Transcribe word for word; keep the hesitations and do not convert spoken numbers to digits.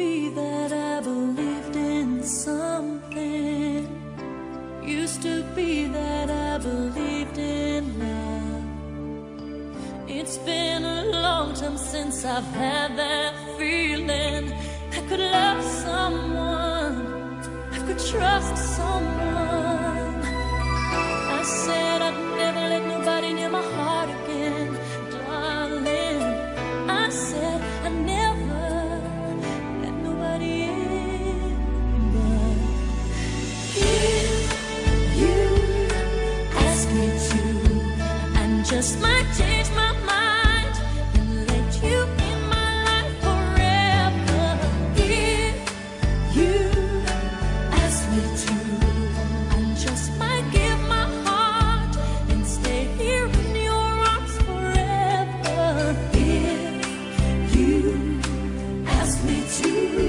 be that I believed in something. Used to be that I believed in love. It's been a long time since I've had that feeling. I could love someone, I could trust someone. I said I'd never let nobody near my heart again, darling. I said I'd never let nobody in. But if you ask me to, I just might change my mind and let you in my life forever. If you ask me to, I just might give my heart and stay here in your arms forever. If you ask me to.